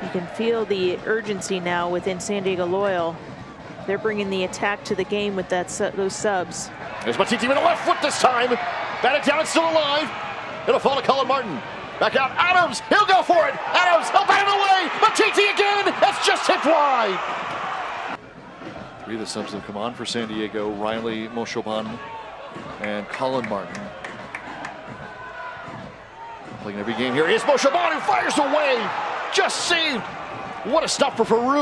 You can feel the urgency now within San Diego Loyal. They're bringing the attack to the game with those subs. There's Matiti with a left foot this time. Batted down, it's still alive. It'll fall to Colin Martin. Back out, Adams, he'll go for it. Adams, he'll bat it away. Matiti again, that's just hit wide. Three of the subs have come on for San Diego. Riley Moshoban and Colin Martin. Playing every game here. Here's Moshoban who fires away. Just saved. What a stop for Fauroux.